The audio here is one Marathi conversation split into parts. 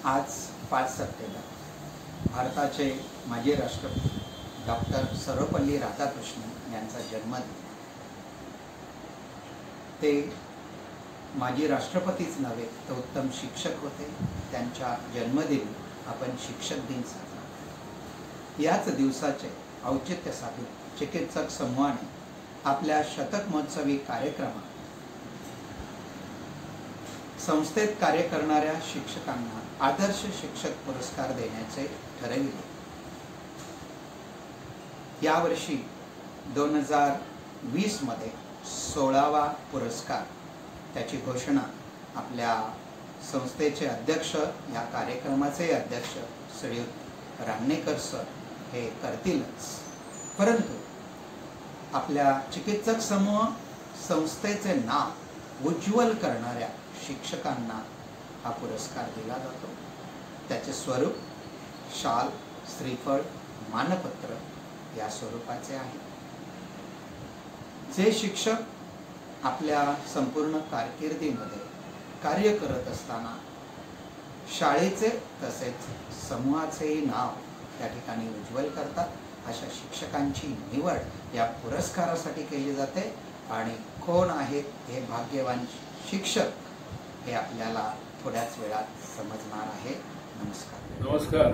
आज 5 सप्टेंबर भारताचे माजी राष्ट्रपती डॉक्टर सर्वपल्ली राधाकृष्णन यांचा जन्मदिन। ते माजी राष्ट्रपतीच नव्हे तर उत्तम शिक्षक होते। त्यांच्या जन्मदिनी आपण शिक्षक दिन साजरा। याच दिवसाचे औचित्य साधून चिकित्सक समूहाने आपल्या शतक महोत्सवी कार्यक्रमात संस्थेत कार्य करणाऱ्या शिक्षकांना आदर्श शिक्षक पुरस्कार देण्याचे ठरविले। यावर्षी 2020 मध्ये 16वा पुरस्कार त्याची घोषणा आपल्या संस्थेचे अध्यक्ष, या कार्यक्रमाचे अध्यक्ष श्रीयुत रांगणेकर सर हे करतीलच, परंतु आपल्या चिकित्सक समूह संस्थेचे नाव उज्ज्वल करणाऱ्या शिक्षकांना हा पुरस्कार दिला जातो। त्याचे स्वरूप शाल, श्रीफळ, मानपत्र या स्वरूपाचे आहे। जे शिक्षक आपल्या संपूर्ण कारकिर्दीमध्ये कार्य करत असताना शाळेचे तसेच समूहाचेही नाव त्या ठिकाणी उज्ज्वल करतात, अशा शिक्षकांची निवड या पुरस्कारासाठी केली जाते। आणि कोण आहेत हे भाग्यवान शिक्षक हे आपल्याला थोड्याच वेळात समजणार आहे। नमस्कार।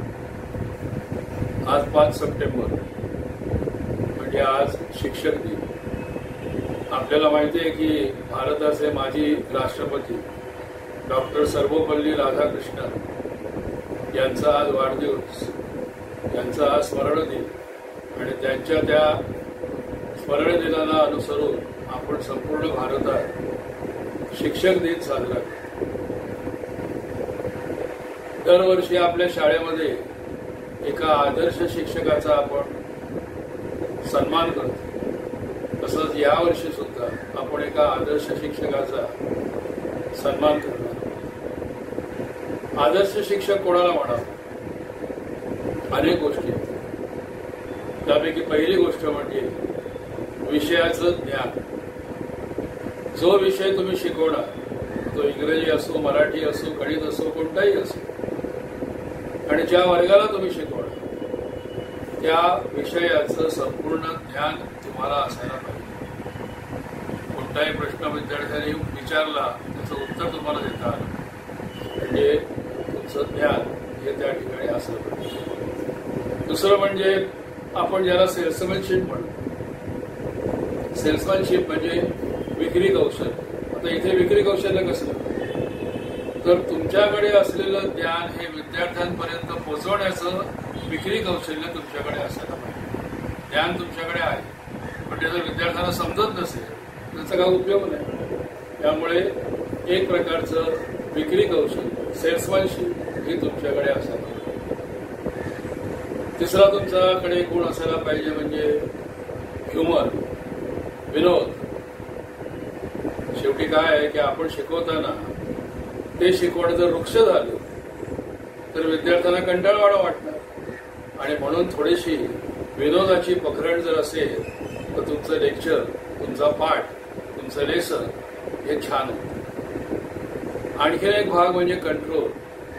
आज 5 सप्टेंबर म्हणजे आज शिक्षक दिन। आपल्याला माहिती आहे की भारताचे माजी राष्ट्रपती डॉक्टर सर्वपल्ली राधाकृष्णन यांचा आज वाढदिवस, यांचा आज स्मरण दिन। आणि त्यांच्या त्या स्मरण दिनाला अनुसरून आपण संपूर्ण भारतात शिक्षक दिन साजरा करतो। दरवर्षी आपल्या शाळेमध्ये एका आदर्श शिक्षकाचा आपण सन्मान करतो। तसंच यावर्षी सुद्धा आपण एका आदर्श शिक्षकाचा सन्मान करणार। आदर्श शिक्षक कोणाला म्हणावं? अनेक गोष्टी, त्यापैकी पहिली गोष्ट म्हणजे विषयाचं ज्ञान। जो विषय तुम्ही शिकवणार, तो इंग्रजी असो, मराठी असो, गणित असो, कोणताही असो, आणि ज्या वर्गाला तुम्ही शिकवणार त्या विषयाचं संपूर्ण ज्ञान तुम्हाला असायला पाहिजे। कोणताही प्रश्न विद्यार्थ्यांनी विचारला त्याचं उत्तर तुम्हाला देता आलं म्हणजे तुमचं ज्ञान हे त्या ठिकाणी असलं पाहिजे। दुसरं म्हणजे आपण ज्याला सेल्समॅनशिप म्हणतो। सेल्समॅनशिप म्हणजे विक्री कौशल्य। आता इथे विक्री कौशल्य कसलं? तर तुमच्याकडे असलेलं ज्ञान हे विद्यार्थ्यांपर्यंत पोहोचवण्याचं विक्री कौशल्य तुमच्याकडे असायला पाहिजे। ज्ञान तुमच्याकडे आहे, पण ते जर विद्यार्थ्यांना समजत नसेल त्याचा काय उपयोग नाही। त्यामुळे एक प्रकारचं विक्री कौशल्य, सेल्समॅनशिप हे तुमच्याकडे असायला पाहिजे। तिसरा तुमच्याकडे गुण असायला पाहिजे म्हणजे ह्युमर, विनोद। शेवटी काय आहे की आपण शिकवताना ते शिकवण जर वृक्ष झालं तर विद्यार्थ्यांना कंटाळवाणं वाटणार, आणि म्हणून थोडीशी विनोदाची पखरण जर असेल तर तुमचं लेक्चर, तुमचा पाठ, तुमचं लेसन हे छान होतं। आणखीन एक भाग म्हणजे कंट्रोल।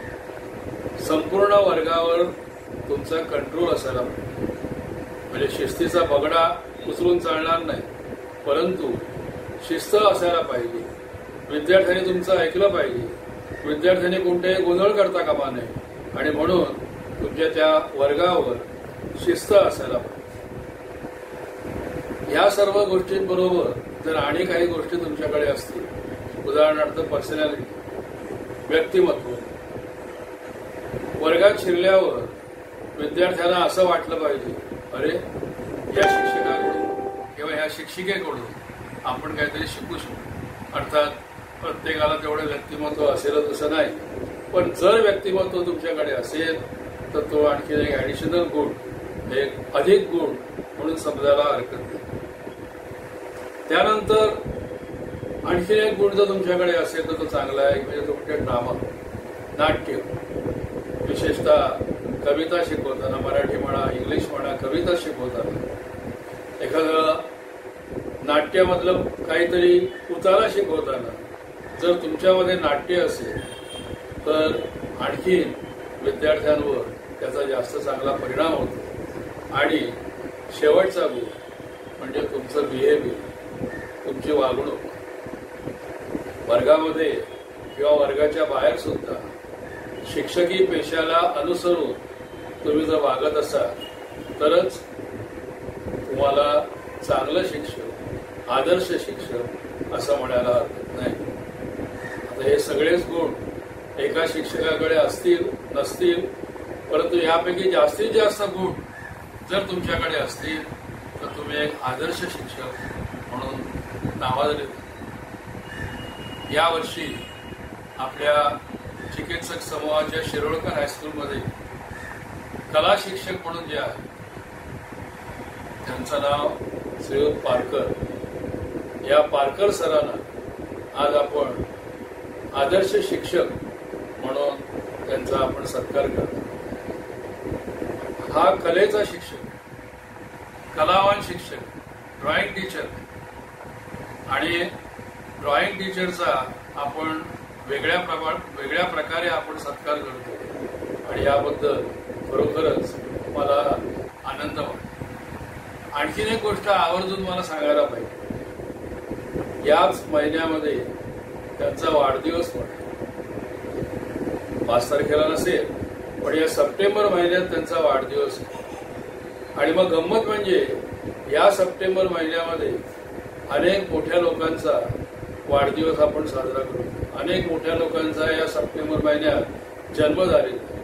संपूर्ण वर्गावर तुमचा कंट्रोल असायला पाहिजे। म्हणजे शिस्तीचा बगडा उचलून चालणार नाही, परंतु शिस्त असायला पाहिजे। विद्यार्थ्यांनी तुमचं ऐकलं पाहिजे, विद्यार्थ्यांनी कोणतेही गोंधळ करता कामा नये, आणि म्हणून तुमच्या त्या वर्गावर शिस्त असायला पाहिजे। या सर्व गोष्टींबरोबर जर आणि काही गोष्टी तुमच्याकडे असतील, उदाहरणार्थ पर्सनॅलिटी, व्यक्तिमत्व, वर्गात शिरल्यावर विद्यार्थ्यांना असं वाटलं पाहिजे, अरे या शिक्षकाकडून किंवा या शिक्षिकेकडून आपण काहीतरी शिकू शकतो। अर्थात प्रत्येकाला तेवढं व्यक्तिमत्व असेलच असं नाही, पण जर व्यक्तिमत्व तुमच्याकडे असेल तर तो आणखी एक ऍडिशनल गुण, एक अधिक गुण म्हणून समजायला हरकत नाही। त्यानंतर आणखी एक गुण जर तुमच्याकडे असेल तर तो चांगला आहे, म्हणजे तुमचे ड्रामा, नाट्य, विशेषतः कविता शिकवताना, मराठी म्हणा, इंग्लिश म्हणा, कविता शिकवताना, एखादं नाट्यामधलं काहीतरी उतारा शिकवताना जर तुमच्यामध्ये नाट्य असेल तर आणखी विद्यार्थ्यांवर त्याचा जास्त चांगला परिणाम होतो. आणि शेवटचा गुण म्हणजे तुमचं बिहेवियर, तुमची वागणूक. वर्गामध्ये किंवा वर्गाच्या बाहेर सुद्धा शिक्षकी पेशाला अनुसरून तुम्ही जर वागत असाल तरच तुम्हाला चांगलं शिक्षक, आदर्श शिक्षक असं म्हणायला हरकत नाही. आता हे सगळेच गुण एका शिक्षकाकडे असतील नसतील, परंतु यापैकी जास्तीत जास्त गुण जर तुमच्याकडे असतील तर तुम्ही एक आदर्श शिक्षक म्हणून नावाजले. यावर्षी आपल्या चिकित्सक समूहाच्या शिरोळकर हायस्कूलमध्ये कला शिक्षक म्हणून जे आहे त्यांचं नाव श्रीयुत पारकर. या पारकर सरांना आज आपण आदर्श शिक्षक म्हणून त्यांचा आपण सत्कार करतो. हा कलेचा शिक्षक, कलावान शिक्षक, ड्रॉइंग टीचर, आणि ड्रॉइंग टीचरचा आपण वेगळ्या प्रकारे आपण सत्कार करतो आणि याबद्दल खरोखरच मला आनंद वाटतो. आणखीन एक गोष्ट आवर्जून मला सांगायला पाहिजे. याच महिन्यामध्ये त्यांचा वाढदिवस पण 5 तारखेला नसेल, पण या सप्टेंबर महिन्यात त्यांचा वाढदिवस आहे. आणि मग गंमत म्हणजे या सप्टेंबर महिन्यामध्ये अनेक मोठ्या लोकांचा वाढदिवस आपण साजरा करतो. अनेक मोठ्या लोकांचा या सप्टेंबर महिन्यात जन्म झालेला आहे.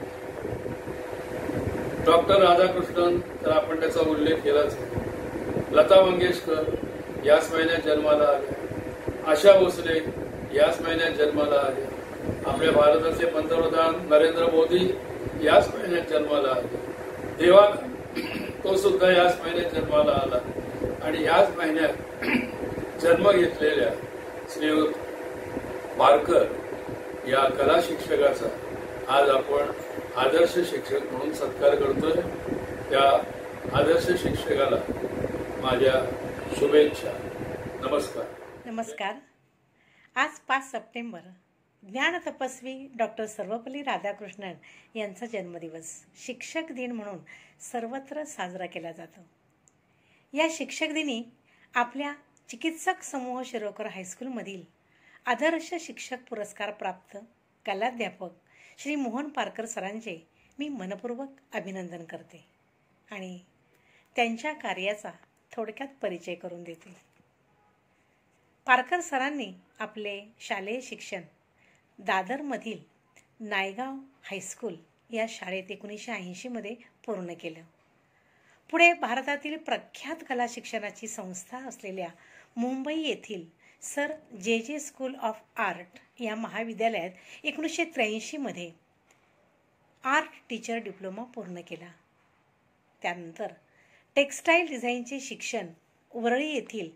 डॉक्टर राधाकृष्णन तर आपण त्याचा उल्लेख केलाच आहे. लता मंगेशकर याच महिन्यात जन्माला आल्या. आशा भोसले याच महिन्यात जन्माला आल्या. आपल्या भारताचे पंतप्रधान नरेंद्र मोदी याच महिन्यात जन्माला आले. देवानंद तो सुद्धा याच महिन्यात जन्माला आला. आणि याच महिन्यात जन्म घेतलेल्या श्रीयुत पारकर या कला शिक्षकाचा आज आपण आदर्श शिक्षक म्हणून सत्कार करतोय. त्या आदर्श शिक्षकाला माझ्या शुभेच्छा. नमस्कार. नमस्कार. आज 5 सप्टेंबर ज्ञान तपस्वी डॉक्टर सर्वपल्ली राधाकृष्णन यांचा जन्मदिवस शिक्षक दिन म्हणून सर्वत्र साजरा केला जातो. या शिक्षक दिनी आपल्या चिकित्सक समूह शिरोळकर हायस्कूलमधील आदर्श शिक्षक पुरस्कार प्राप्त कलाध्यापक श्री मोहन पारकर सरांचे मी मनपूर्वक अभिनंदन करते आणि त्यांच्या कार्याचा थोडक्यात परिचय करून देते. पारकर सरांनी आपले शालेय शिक्षण दादरमधील नायगाव हायस्कूल या शाळेत 1980 पूर्ण केलं. पुढे भारतातील प्रख्यात कला शिक्षणाची संस्था असलेल्या मुंबई येथील सर जे स्कूल ऑफ आर्ट या महाविद्यालयात 1983 आर्ट टीचर डिप्लोमा पूर्ण केला. त्यानंतर टेक्स्टाईल डिझाईनचे शिक्षण वरळी येथील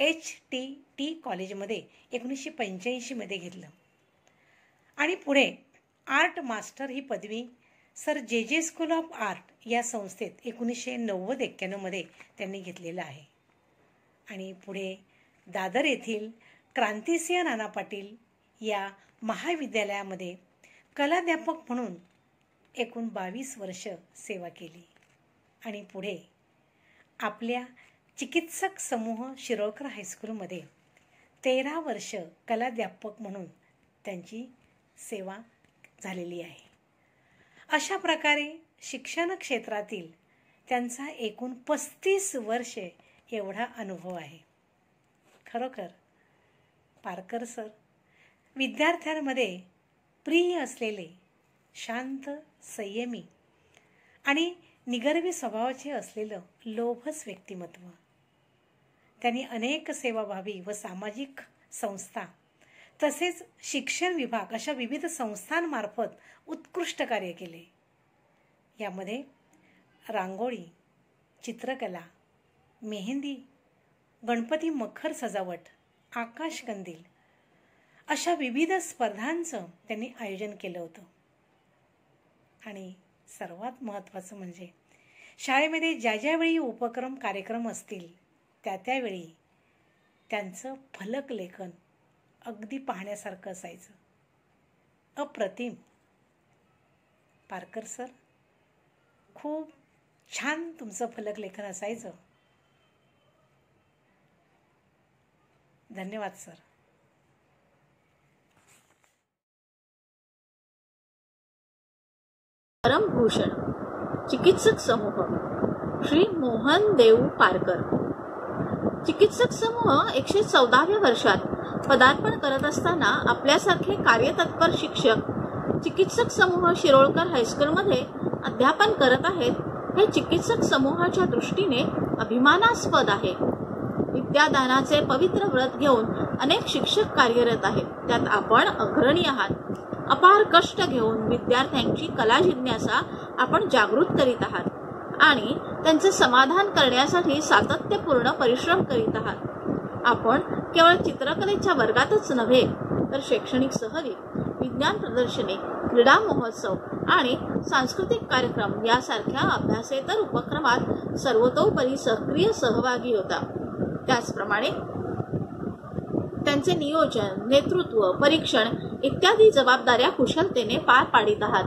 HTT कॉलेजमध्ये 1985 घेतलं आणि पुढे आर्ट मास्टर ही पदवी सर जे स्कूल ऑफ आर्ट या संस्थेत 1990-91 त्यांनी घेतलेलं आहे. आणि पुढे दादर येथील क्रांतिसिंह नाना पाटील या महाविद्यालयामध्ये कलाध्यापक म्हणून एकूण 22 वर्ष सेवा केली. आणि पुढे आपल्या चिकित्सक समूह शिरोळकर हायस्कूलमध्ये 13 वर्ष कलाध्यापक म्हणून त्यांची सेवा झालेली आहे. अशा प्रकारे शिक्षण क्षेत्रातील त्यांचा एकूण 35 वर्ष एवढा अनुभव आहे. खरोखर पारकर सर विद्यार्थ्यांमध्ये प्रिय असलेले, शांत, संयमी आणि निगर्वी स्वभावाचे असलेलं लोभस व्यक्तिमत्व. त्यांनी अनेक सेवाभावी व सामाजिक संस्था तसेच शिक्षण विभाग अशा विविध संस्थांमार्फत उत्कृष्ट कार्य केले. यामध्ये रांगोळी, चित्रकला, मेहंदी, गणपती मखर सजावट, आकाशकंदील अशा विविध स्पर्धांचं त्यांनी आयोजन केलं होतं. आणि सर्वात महत्त्वाचं म्हणजे शाळेमध्ये ज्यावेळी उपक्रम कार्यक्रम असतील त्यावेळी त्यांचं फलक लेखन अगदी पाहण्यासारखं असायचं. अप्रतिम. पारकर सर, खूप छान तुमचं फलक लेखन असायचं. धन्यवाद सर. परमभूषण चिकित्सक समूह श्री मोहन देव पारकर. चिकित्सक समूह 114व्या वर्षात पदार्पण करत असताना आपल्यासारखे कार्यतत्पर शिक्षक चिकित्सक समूह शिरोळकर हायस्कूलमध्ये अध्यापन करत आहेत हे चिकित्सक समूहाच्या दृष्टीने अभिमानास्पद आहे. विद्यादानाचे पवित्र व्रत घेऊन अनेक शिक्षक कार्यरत आहेत. त्यात आपण अग्रणी आहात. अपार कष्ट घेऊन विद्यार्थ्यांची कला जिज्ञासा आपण जागृत करीत आहात आणि त्यांचे समाधान करण्यासाठी सातत्यपूर्ण परिश्रम करीत आहात. आपण केवळ चित्रकलेच्या वर्गातच नव्हे तर शैक्षणिक सहली, विज्ञान प्रदर्शने, क्रीडा महोत्सव आणि सांस्कृतिक कार्यक्रम यासारख्या अभ्यासेतर उपक्रमात सर्वतोपरी सक्रिय सहभागी होता. त्याचप्रमाणे त्यांचे नियोजन, नेतृत्व, परीक्षण इत्यादी जबाबदाऱ्या कुशलतेने पार पाडित आहात.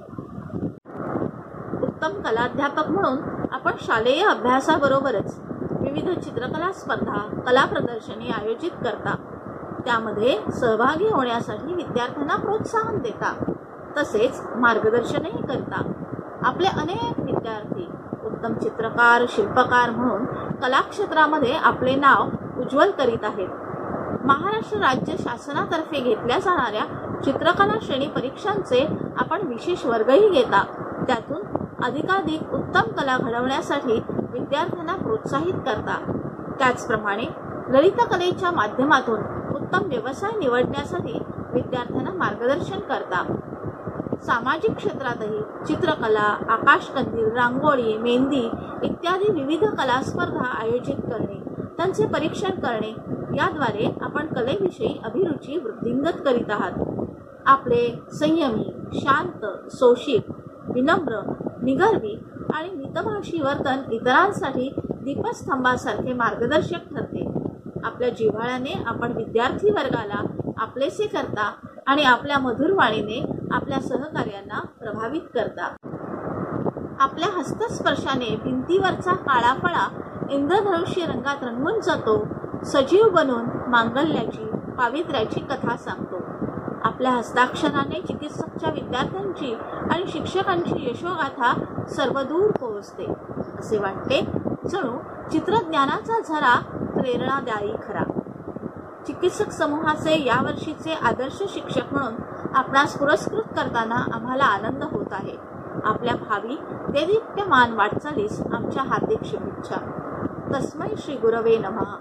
उत्तम कलाध्यापक म्हणून आपण शालेय अभ्यासाबरोबरच विविध चित्रकला स्पर्धा, कला प्रदर्शने आयोजित करता. त्यामध्ये सहभागी होण्यासाठी विद्यार्थ्यांना प्रोत्साहन देता. तसेच मार्गदर्शनही करता. आपले अनेक विद्यार्थी उत्तम चित्रकार, शिल्पकार म्हणून कला क्षेत्रामध्ये आपले नाव उज्ज्वल करीत आहेत. महाराष्ट्र राज्य शासनातर्फे घेतल्या जाणाऱ्या चित्रकला श्रेणी परीक्षांचे आपण विशेष वर्गही घेता. त्यातून अधिकाधिक उत्तम कला घडवण्यासाठी विद्यार्थ्यांना प्रोत्साहित करता. त्याचप्रमाणे ललितकलेच्या माध्यमातून उत्तम व्यवसाय निवडण्यासाठी विद्यार्थ्यांना मार्गदर्शन करता. सामाजिक क्षेत्रातही चित्रकला, आकाशकंदील, रांगोळी, मेहंदी इत्यादी विविध कला स्पर्धा आयोजित करणे, त्यांचे परीक्षण करणे याद्वारे आपण कलेविषयी अभिरुची वृद्धिंगत करीत आहात. आपले संयमी, शांत, सोशिक, विनम्र, निगर्वी आणि मितभाषी वर्तन इतरांसाठी दीपस्तंभासारखे मार्गदर्शक ठरते. आपल्या जिव्हाळ्याने आपण विद्यार्थी वर्गाला आपलेसे करता आणि आपल्या मधुरवाणीने आपल्या सहकार्यांना प्रभावित करता. आपल्या हस्तस्पर्शाने भिंतीवरचा काळा फळा इंद्रधनुष्य रंगात रंगून जातो. सजीव बनून मांगल्याची, पावित्र्याची कथा सांगतो. आपल्या हस्ताक्षराने चिकित्सकच्या विद्यार्थ्यांची आणि शिक्षकांची यशोगाथा सर्वदूर पोहोचते. असे वाटते जणू चित्रज्ञानाचा झरा प्रेरणादायी खरा. चिकित्सक समूहाचे यावर्षीचे आदर्श शिक्षक म्हणून आपणास पुरस्कृत करताना आम्हाला आनंद होत आहे. आपल्या भावी देदीप्यमान वाटचालीस आमच्या हार्दिक शुभेच्छा. तस्मै श्री गुरवे नमः.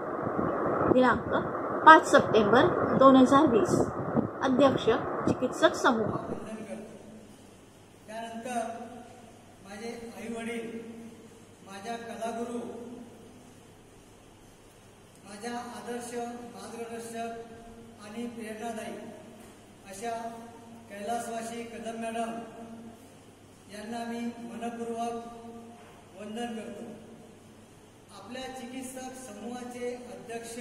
दिनांक 5 सप्टेंबर 2020. अध्यक्ष चिकित्सक समूह. त्यानंतर माझे आई वडील, माझ्या कलागुरू, माझ्या आदर्श मार्गदर्शक आणि प्रेरणादायी अशा कैलासवासी कदम मॅडम यांना मी मनपूर्वक वंदन करतो. आपल्या चिकित्सक समूहाचे अध्यक्ष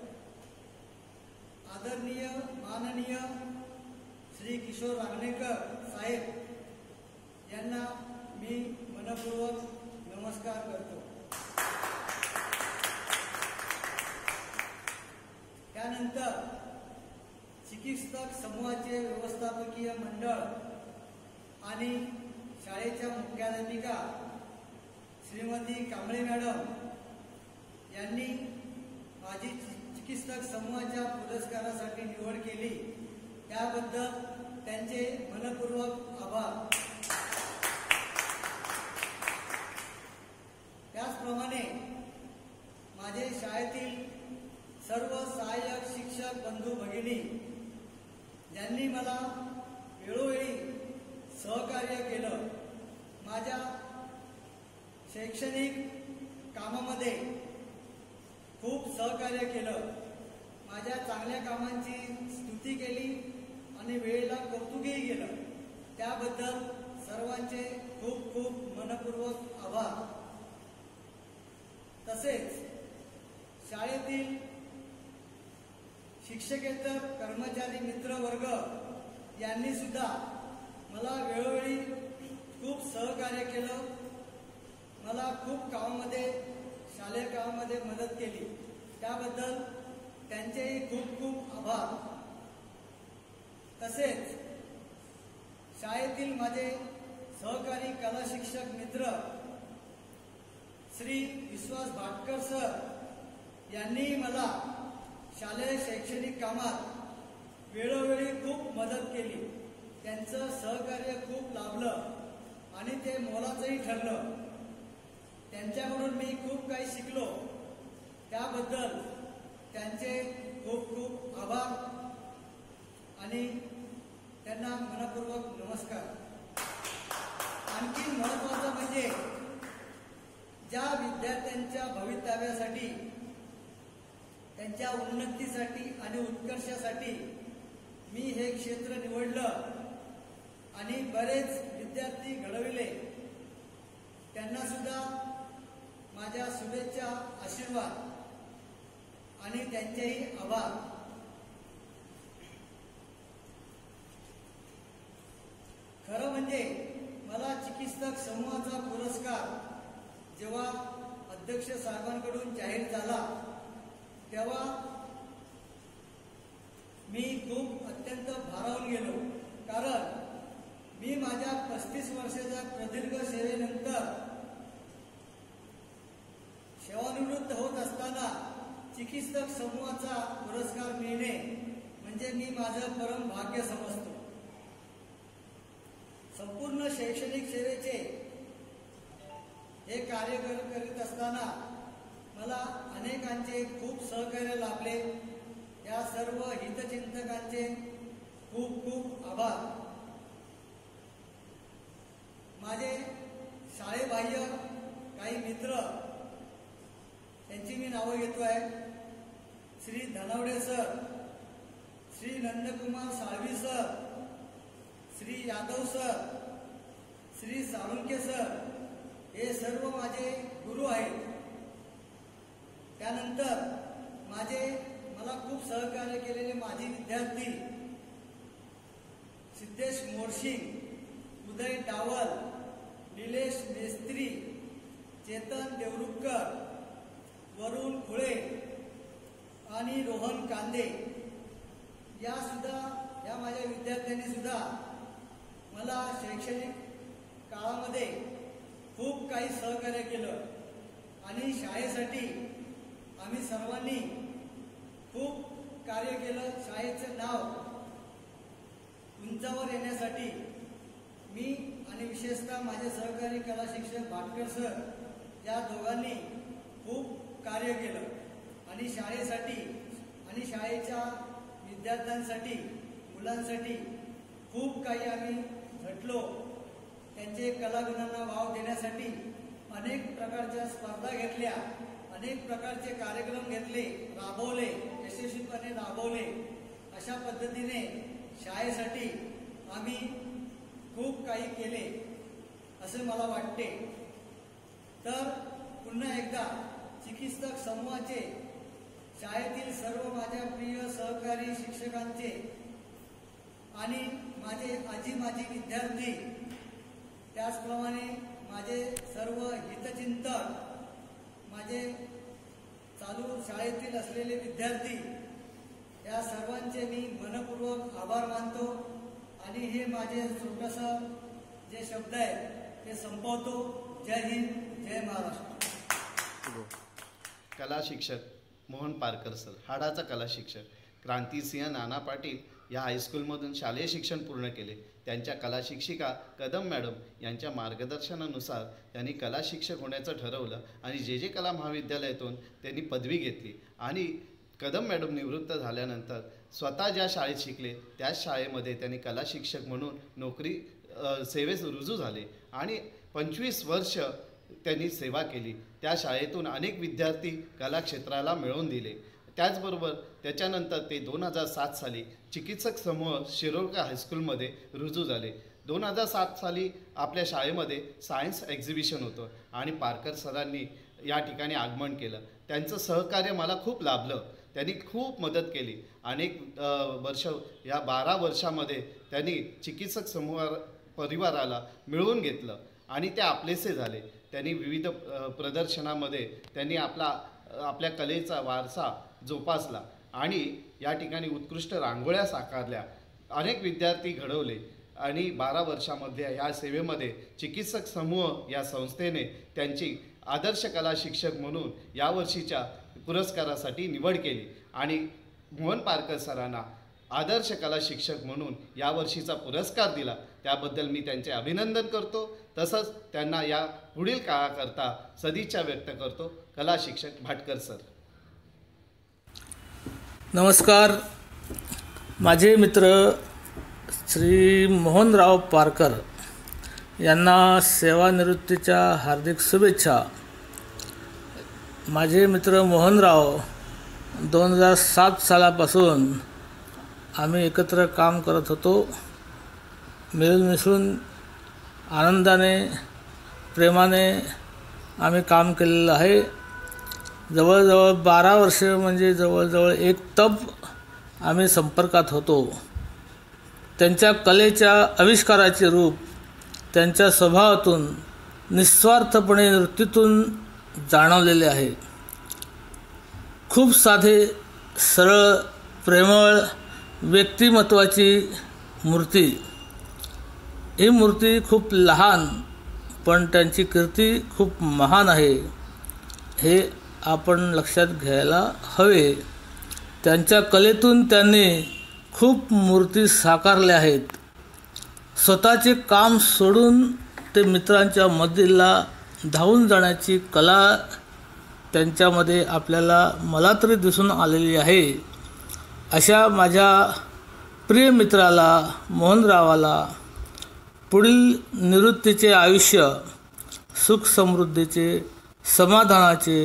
आदरणीय माननीय श्री किशोर रांगणेकर साहेब यांना मी मनपूर्वक नमस्कार करतो. त्यानंतर चिकित्सक समूहाचे व्यवस्थापकीय मंडळ आणि शाळेच्या मुख्याध्यापिका श्रीमती कांबळे मॅडम यांनी माझी चिकित्सक समूहाच्या पुरस्कारासाठी निवड केली, त्याबद्दल त्यांचे मनपूर्वक आभार. त्याचप्रमाणे माझे शाळेतील सर्व सहाय्यक शिक्षक बंधू भगिनी ज्यांनी मला वेळोवेळी सहकार्य केलं, माझ्या शैक्षणिक कामामध्ये खूप सहकार्य केलं, माझ्या चांगल्या कामांची स्तुती केली आणि वेळेला कौतुकही केलं, त्याबद्दल सर्वांचे खूप खूप मनपूर्वक आभार. तसेच शाळेतील शिक्षकेतर कर्मचारी मित्र वर्ग यांनी सुद्धा मला वेळोवेळी खूप सहकार्य केलं, मला खूप कामामध्ये शालेय कामामध्ये मदत केली, त्याबद्दल त्यांचेही खूप खूप आभार. तसेच शाळेतील माझे सहकारी कला शिक्षक मित्र श्री विश्वास भाटकर सर यांनी मला शालेय शैक्षणिक कामात वेळोवेळी खूप मदत केली. त्यांचं सहकार्य खूप लाभलं आणि ते मोलाचंही ठरलं. त्यांच्याकडून मी खूप काही शिकलो, त्याबद्दल त्यांचे खूप खूप आभार आणि त्यांना मनपूर्वक नमस्कार. आणखी महत्त्वाचं म्हणजे ज्या विद्यार्थ्यांच्या भवितव्यासाठी, त्यांच्या उन्नतीसाठी आणि उत्कर्षासाठी मी हे क्षेत्र निवडलं आणि बरेच विद्यार्थी घडविले, त्यांना सुद्धा माझ्या शुभेच्छा, आशीर्वाद आणि त्यांचेही आभार. खरं म्हणजे मला चिकित्सक समूहाचा पुरस्कार जेव्हा अध्यक्ष साहेबांकडून जाहीर झाला तेव्हा मी खूप अत्यंत भारावून गेलो. कारण मी माझ्या 35 वर्षाच्या प्रदीर्घ सेवेनंतर सेवानिवृत्त होत असताना चिकित्सक समूहाचा पुरस्कार मिळणे म्हणजे मी माझं परम भाग्य समजतो. संपूर्ण शैक्षणिक सेवेचे हे कार्य करीत असताना मला अनेकांचे खूप सहकार्य लाभले. या सर्व हितचिंतकांचे खूप खूप आभार. माझे शाळेबाह्य काही मित्र, त्यांची मी नावं घेतोय. Shri Dhanawade sir, Shri Nandkumar Salvi sir, Shri Yadav sir, Shri Salunkhe sir, हे सर्व माझे गुरु आहेत. त्यानंतर मला खूप सहकार्य केलेले माजी विद्यार्थी सिद्धेश मोर्शिंग, उदय डावल, निलेश मेस्त्री, चेतन देवरुखकर, वरुण खुळे आणि रोहन कांदे या माझ्या विद्यार्थ्यांनी सुद्धा मला शैक्षणिक काळामध्ये खूप काही सहकार्य केलं आणि शाळेसाठी आम्ही सर्वांनी खूप कार्य केलं. शाळेचं नाव उंचावर येण्यासाठी मी आणि विशेषतः माझे सहकारी कला शिक्षक भाटकर सर या दोघांनी खूप कार्य केलं आणि शाळेसाठी आणि शाळेच्या विद्यार्थ्यांसाठी, मुलांसाठी खूप काही आम्ही झटलो. त्यांचे कलागुणांना वाव देण्यासाठी अनेक प्रकारच्या स्पर्धा घेतल्या, अनेक प्रकारचे कार्यक्रम घेतले, राबवले, यशस्वीपणे राबवले. अशा पद्धतीने शाळेसाठी आम्ही खूप काही केले असे मला वाटते. तर पुन्हा एकदा चिकित्सक समूहाचे, शाळेतील सर्व माझ्या प्रिय सहकारी शिक्षकांचे आणि माझे माजी विद्यार्थी, त्याचप्रमाणे माझे सर्व हितचिंतक, माझे चालू शाळेतील असलेले विद्यार्थी, या सर्वांचे मी मनपूर्वक आभार मानतो आणि हे माझे छोटंसं जे शब्द आहेत ते संपवतो. जय हिंद, जय महाराष्ट्र. कला शिक्षक मोहन पारकर सर, हाडाचा कला शिक्षक, क्रांतिसिंह नाना पाटील या हायस्कूलमधून शालेय शिक्षण पूर्ण केले. त्यांच्या कला शिक्षिका कदम मॅडम यांच्या मार्गदर्शनानुसार त्यांनी कला शिक्षक होण्याचं ठरवलं आणि जे कला महाविद्यालयातून त्यांनी पदवी घेतली. आणि कदम मॅडम निवृत्त झाल्यानंतर स्वतः ज्या शाळेत शिकले त्याच शाळेमध्ये त्यांनी कला शिक्षक म्हणून नोकरी सेवेस रुजू झाले आणि 25 वर्ष त्यांनी सेवा केली. त्या शाळेतून अनेक विद्यार्थी कला क्षेत्राला मिळवून दिले. त्याचबरोबर त्याच्यानंतर ते 2007 साली चिकित्सक समूह शिरोडकर हायस्कूलमध्ये रुजू झाले. 2007 साली आपल्या शाळेमध्ये सायन्स एक्झिबिशन होतं आणि पारकर सरांनी या ठिकाणी आगमन केलं. त्यांचं सहकार्य मला खूप लाभलं. त्यांनी खूप मदत केली. अनेक वर्ष, या 12 वर्षामध्ये त्यांनी चिकित्सक परिवाराला मिळवून घेतलं आणि ते आपलेसे झाले. त्यांनी विविध प्रदर्शनामध्ये त्यांनी आपल्या कलेचा वारसा जोपासला आणि या ठिकाणी उत्कृष्ट रांगोळ्या साकारल्या, अनेक विद्यार्थी घडवले आणि 12 वर्षामध्ये या सेवेमध्ये चिकित्सक समूह या संस्थेने त्यांची आदर्श कला शिक्षक म्हणून यावर्षीच्या पुरस्कारासाठी निवड केली आणि मोहन पारकर सरांना आदर्श कला शिक्षक म्हणून यावर्षीचा पुरस्कार दिला. त्याबद्दल मी त्यांचे अभिनंदन करतो. तसंच त्यांना या पुढील काळाकरता सदिच्छा व्यक्त करतो. कला शिक्षक भाटकर सर. नमस्कार. माझे मित्र श्री मोहनराव पारकर यांना सेवानिवृत्तीच्या हार्दिक शुभेच्छा. माझे मित्र मोहनराव 2007 सालापासून आम्ही एकत्र काम करत होतो. मिळून मिसळून आनंदाने प्रेमाने आम्ही काम केलेलं आहे. जवळजवळ 12 वर्ष म्हणजे जवळजवळ एक तप आम्ही संपर्कात होतो. त्यांच्या कलेच्या आविष्काराचे रूप त्यांच्या स्वभावातून निस्वार्थपणे वृत्तीतून जाणवलेले आहे. खूप साधे, सरळ, प्रेमळ व्यक्तिमत्वाची मूर्ती. ही मूर्ती खूप लहान पण त्यांची कीर्ती खूप महान आहे, हे आपण लक्षात घ्यायला हवे. त्यांच्या कलेतून त्यांनी खूप मूर्ती साकारल्या आहेत. स्वतःचे काम सोडून ते मित्रांच्या मदतीला धावून जाण्याची कला त्यांच्यामध्ये मला तरी दिसून आलेली आहे. अशा माझ्या प्रिय मित्राला मोहनरावाला पुढील निवृत्तीचे आयुष्य सुख समृद्धीचे समाधानाचे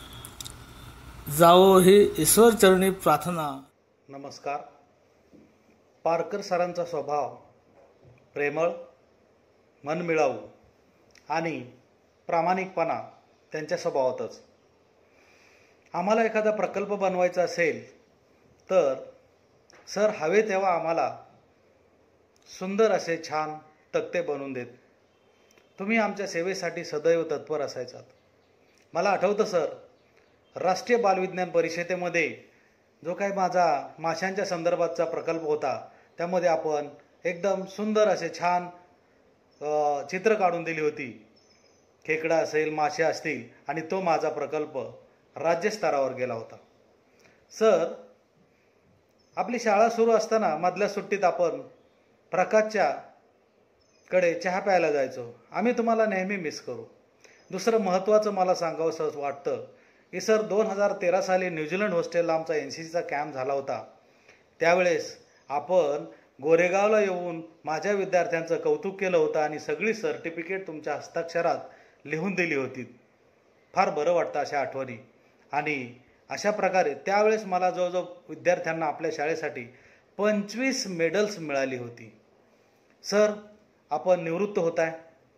जावो ही ईश्वरचरणी प्रार्थना. नमस्कार. पारकर सरांचा स्वभाव प्रेमळ, मनमिळावू आणि प्रामाणिकपणा त्यांच्या स्वभावातच. आम्हाला एखादा प्रकल्प बनवायचा असेल तर सर हवे तेव्हा आम्हाला सुंदर असे छान तक्ते बनवून देत. तुम्ही आमच्या सेवेसाठी सदैव तत्पर असायचात. मला आठवतं सर, राष्ट्रीय बालविज्ञान परिषदेमध्ये जो काही माझा माशांच्या संदर्भातचा प्रकल्प होता त्यामध्ये आपण एकदम सुंदर असे छान चित्र काढून दिली होती. खेकडा असेल, मासे असतील आणि तो माझा प्रकल्प राज्यस्तरावर गेला होता. सर, आपली शाळा सुरू असताना मधल्या सुट्टीत आपण प्रकाशच्या कडे चहा प्यायला जायचो. आम्ही तुम्हाला नेहमी मिस करू. दुसरं महत्त्वाचं मला सांगावंसं वाटतं की सर 2013 साली न्यूझीलंड हॉस्टेलला आमचा NCCचा कॅम्प झाला होता. त्यावेळेस आपण गोरेगावला येऊन माझ्या विद्यार्थ्यांचं कौतुक केलं होतं आणि सगळी सर्टिफिकेट तुमच्या हस्ताक्षरात लिहून दिली होती. फार बरं वाटतं अशा आठवणी. आणि अशा प्रकारे त्यावेळेस मला जवळजवळ विद्यार्थ्यांना आपल्या शाळेसाठी 25 मेडल्स मिळाली होती. सर, आपण निवृत्त होताय,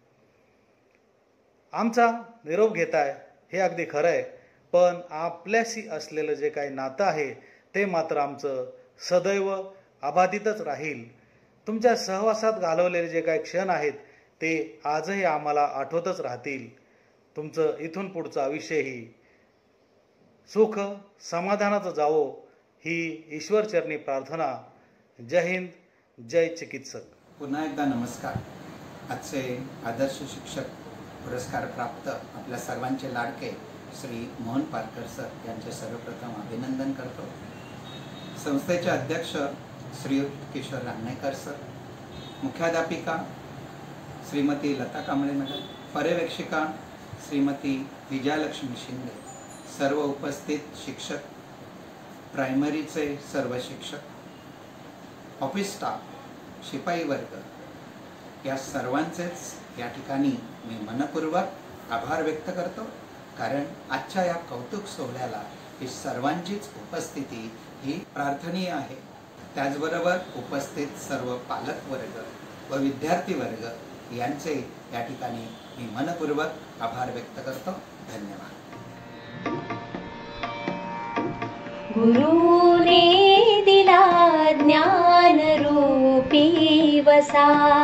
आमचा निरोप घेताय हे अगदी खरं आहे, पण आपल्याशी असलेलं जे काही नातं आहे ते मात्र आमचं सदैव अबाधितच राहील. तुमच्या सहवासात घालवलेले जे काही क्षण आहेत ते आजही आम्हाला आठवतच राहतील. तुमचं इथून पुढचं आयुष्यही सुख समाधानाचं जावो ही ईश्वरचरणी प्रार्थना. जय हिंद, जय चिकित्सक. पुन्हा एकदा नमस्कार. आजचे आदर्श शिक्षक पुरस्कार प्राप्त आपल्या सर्वांचे लाडके श्री मोहन पारकर सर यांचे सर्वप्रथम अभिनंदन करतो. संस्थेचे अध्यक्ष श्री किशोर रांगणेकर सर, मुख्याध्यापिका श्रीमती लता कांबळे मॅडम, पर्यवेक्षिका श्रीमती विजयालक्ष्मी शिंदे, सर्व उपस्थित शिक्षक, प्रायमरीचे सर्व शिक्षक, ऑफिस स्टाफ, शिपाई वर्ग, या सर्वांचेच या ठिकाणी मी मनपूर्वक आभार व्यक्त करतो. कारण आजच्या या कौतुक सोहळ्याला ही सर्वांचीच उपस्थिती ही प्रार्थनीय आहे. त्याचबरोबर उपस्थित सर्व पालक वर्ग व विद्यार्थी वर्ग यांचे या ठिकाणी मी मनपूर्वक आभार व्यक्त करतो. धन्यवाद. गुरुने दिला ज्ञान रूपी वसा,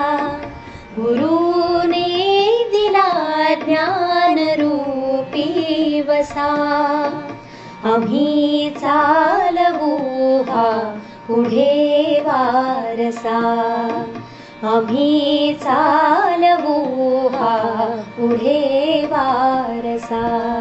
गुरुने दिला ज्ञान रूपी वसा, आम्ही चालवू हा पुढे वारसा, आम्ही चालवू हा पुढे वारसा.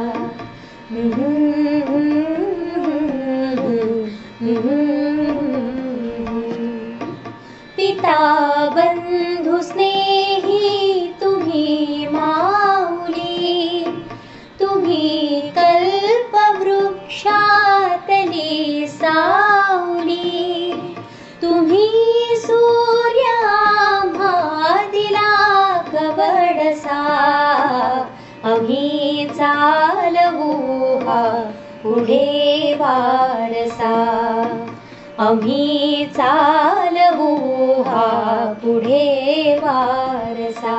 पिता बंधू स्नेही तुम्ही माऊली, तुम्ही कल्पवृक्षातली सावली, तुम्ही सूर्याम्हा दिला कवडसा, आम्ही चालवू हा पुढे वारसा, आम्ही चालवू हा पुढे वारसा.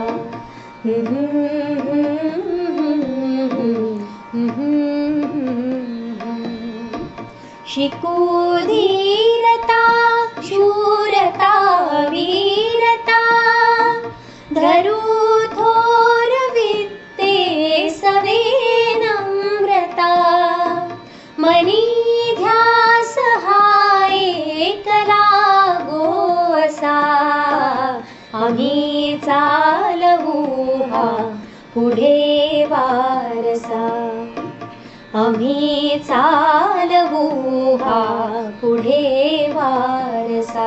शिकू धीरता शूरता वीरता, धरू थोर विद्ये सवे नम्रता, मनी ध्यास हाय कला गोसा, आम्ही चालवू हा पुढे वारसा, आम्ही चालवू हा पुढे वारसा.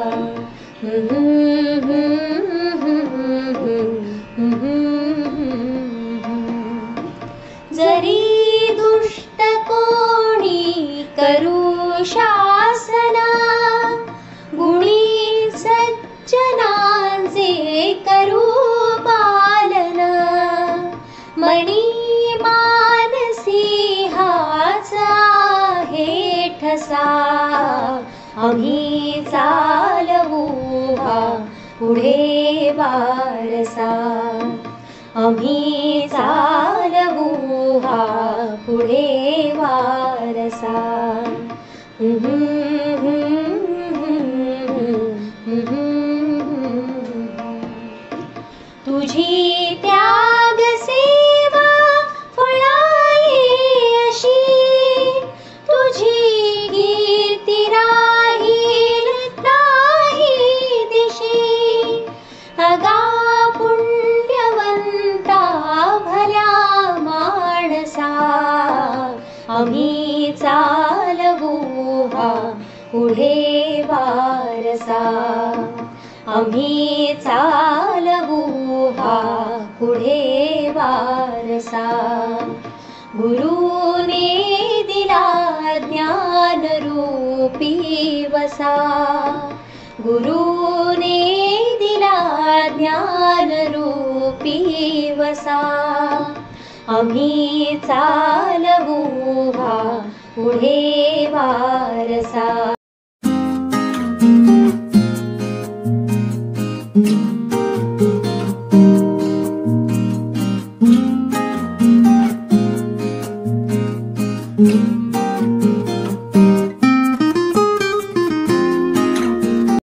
जरी दुष्ट कोणी करू शासना, गुणी सज्जनांचे करू पालना, मनी मानसी हाचा हे ठसा, आम्ही चालवू हा पुढे वारसा, आम्ही चालवू हा पुढे वारसा. तुझी त्याग सेवा फळाई अशी, तुझी कीर्ती राहील नाही दिशी, अगा पुण्यवंता भल्या माणसा, आम्ही चालवू हा पुढे वारसा, आम्ही चालवू हा पुढे वारसा. गुरुने दिला ज्ञान रूपी वसा, गुरुने दिला ज्ञान रूपी वसा, आम्ही चालवू हा पुढे वारसा.